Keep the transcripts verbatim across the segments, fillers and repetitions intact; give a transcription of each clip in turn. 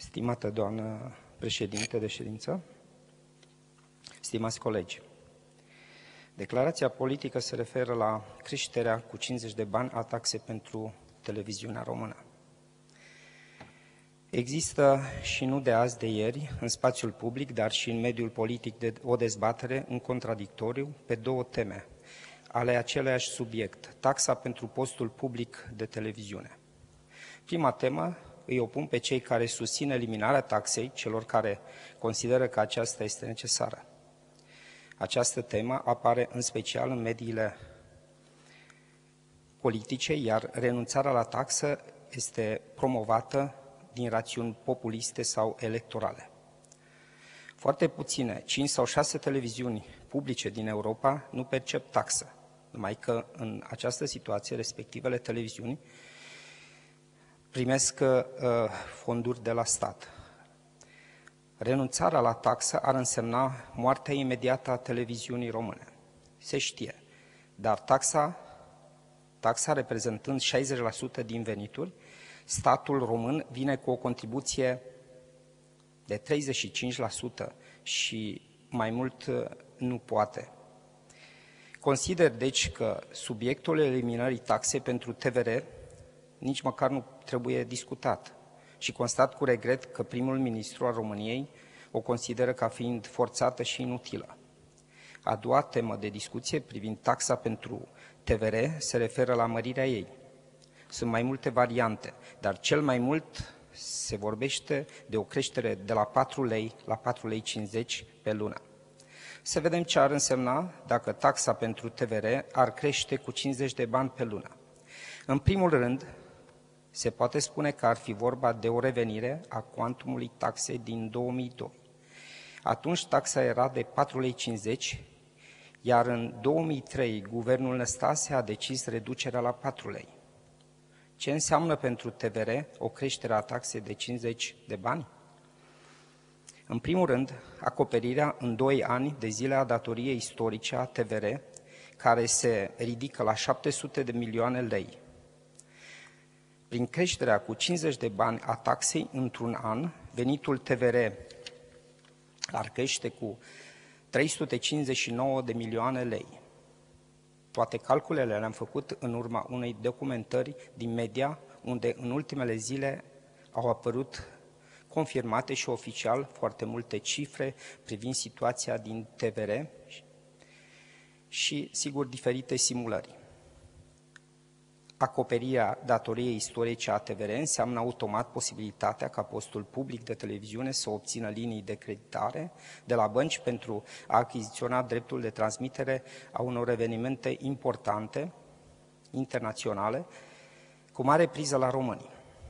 Stimată doamnă președinte de ședință, stimați colegi, declarația politică se referă la creșterea cu cincizeci de bani a taxei pentru televiziunea română. Există și nu de azi de ieri, în spațiul public, dar și în mediul politic, de o dezbatere în contradictoriu pe două teme ale aceleiași subiect, taxa pentru postul public de televiziune. Prima temă îi opun pe cei care susțin eliminarea taxei, celor care consideră că aceasta este necesară. Această temă apare în special în mediile politice, iar renunțarea la taxă este promovată din rațiuni populiste sau electorale. Foarte puține, cinci sau șase televiziuni publice din Europa nu percep taxă, numai că în această situație respectivele televiziuni primesc uh, fonduri de la stat. Renunțarea la taxă ar însemna moartea imediată a televiziunii române. Se știe, dar taxa, taxa reprezentând șaizeci la sută din venituri, statul român vine cu o contribuție de treizeci și cinci la sută și mai mult nu poate. Consider deci că subiectul eliminării taxei pentru T V R nici măcar nu trebuie discutat și constat cu regret că primul ministru al României o consideră ca fiind forțată și inutilă. A doua temă de discuție privind taxa pentru T V R se referă la mărirea ei. Sunt mai multe variante, dar cel mai mult se vorbește de o creștere de la patru lei la patru lei cincizeci pe lună. Să vedem ce ar însemna dacă taxa pentru T V R ar crește cu cincizeci de bani pe lună. În primul rând, se poate spune că ar fi vorba de o revenire a cuantumului taxei din două mii doi. Atunci taxa era de patru lei cincizeci, iar în două mii trei guvernul Năstase a decis reducerea la patru lei. Ce înseamnă pentru T V R o creștere a taxei de cincizeci de bani? În primul rând, acoperirea în doi ani de zile a datoriei istorice a T V R, care se ridică la șapte sute de milioane lei. Prin creșterea cu cincizeci de bani a taxei într-un an, venitul T V R ar crește cu trei sute cincizeci și nouă de milioane lei. Toate calculele le-am făcut în urma unei documentări din media, unde în ultimele zile au apărut confirmate și oficial foarte multe cifre privind situația din T V R și, sigur, diferite simulări. Acoperirea datoriei istorice a T V R înseamnă automat posibilitatea ca postul public de televiziune să obțină linii de creditare de la bănci pentru a achiziționa dreptul de transmitere a unor evenimente importante, internaționale, cu mare priză la români.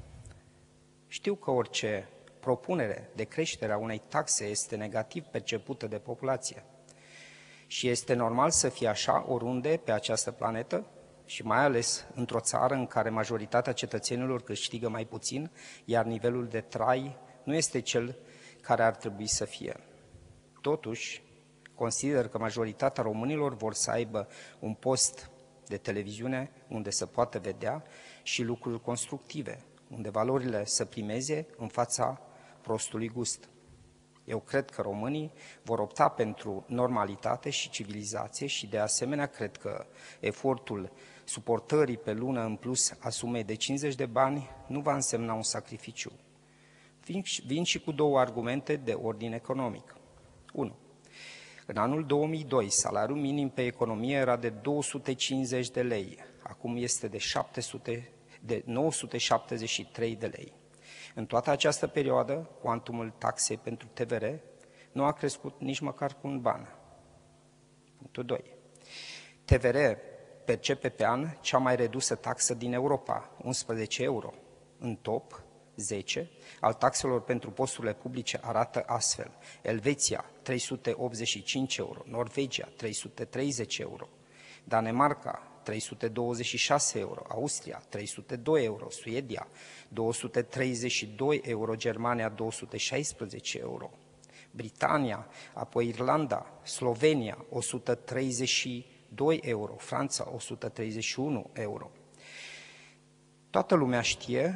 Știu că orice propunere de creștere a unei taxe este negativ percepută de populație și este normal să fie așa oriunde pe această planetă, și mai ales într-o țară în care majoritatea cetățenilor câștigă mai puțin, iar nivelul de trai nu este cel care ar trebui să fie. Totuși, consider că majoritatea românilor vor să aibă un post de televiziune unde să poată vedea și lucruri constructive, unde valorile să primeze în fața prostului gust. Eu cred că românii vor opta pentru normalitate și civilizație și de asemenea cred că efortul suportării pe lună în plus a sumei de cincizeci de bani nu va însemna un sacrificiu. Vin, vin și cu două argumente de ordin economic. unu. În anul două mii doi, salariul minim pe economie era de două sute cincizeci de lei, acum este de, șapte sute, de nouă sute șaptezeci și trei de lei. În toată această perioadă, cuantumul taxei pentru T V R nu a crescut nici măcar cu un ban. Punctul doi. T V R percepe pe an cea mai redusă taxă din Europa, unsprezece euro. În top zece al taxelor pentru posturile publice arată astfel: Elveția trei sute optzeci și cinci euro, Norvegia trei sute treizeci euro, Danemarca trei sute douăzeci și șase euro, Austria trei sute doi euro, Suedia două sute treizeci și doi euro, Germania două sute șaisprezece euro, Britania, apoi Irlanda, Slovenia o sută treizeci și doi euro, Franța o sută treizeci și unu euro. Toată lumea știe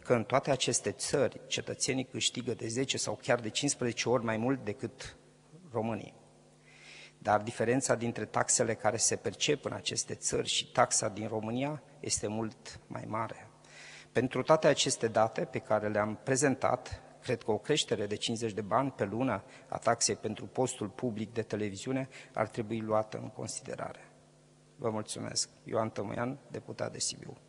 că în toate aceste țări cetățenii câștigă de zece sau chiar de cincisprezece ori mai mult decât românii. Dar diferența dintre taxele care se percep în aceste țări și taxa din România este mult mai mare. Pentru toate aceste date pe care le-am prezentat, cred că o creștere de cincizeci de bani pe lună a taxei pentru postul public de televiziune ar trebui luată în considerare. Vă mulțumesc. Ioan Tămăian, deputat de Sibiu.